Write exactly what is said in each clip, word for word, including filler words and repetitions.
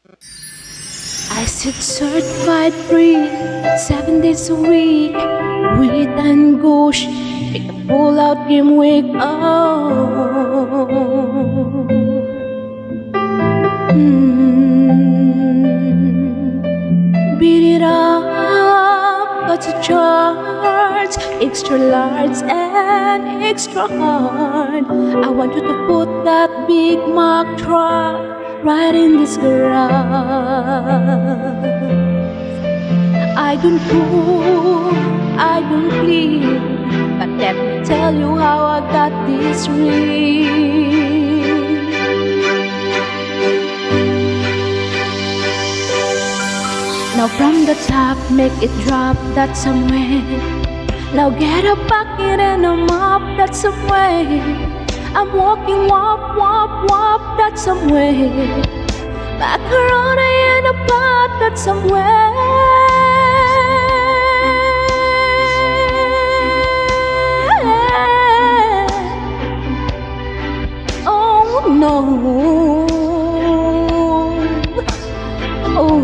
I sit certified free, seven days a week. Wheat and gosh, make the pull out game week. Oh, mm. Beat it up, got to charge, extra large and extra hard. I want you to put that Big Mac truck right in this garage. I don't pull, I don't plead, but let me tell you how I got this ring. Now from the top, make it drop, that's some way. Now get a bucket and a mop, that's some way. I'm walking wop, wop, wop, that's some way. Macaroni in a pot, that's some way. Oh no. Oh,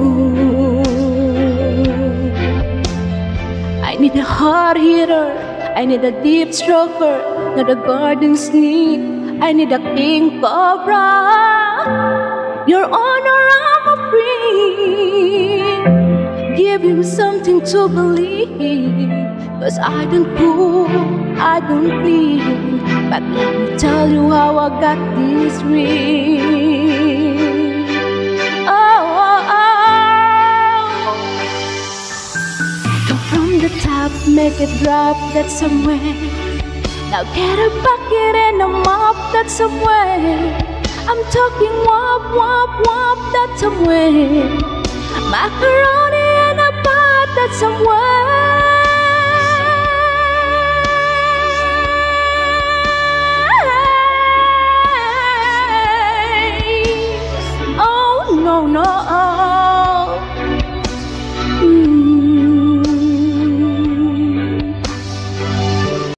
I need a hard hitter, I need a deep stroker, not a garden snake. I need a king cobra. Your honor, I'm a free. Give him something to believe, 'cause I don't pull, I don't plead, but let me tell you how I got this ring. Oh, oh, oh. So from the top, make it drop, that's some way. Now get a bucket and a mop, that's some way. I'm talking wop, wop, wop, that's some way. Macaroni in a pot, that's some way.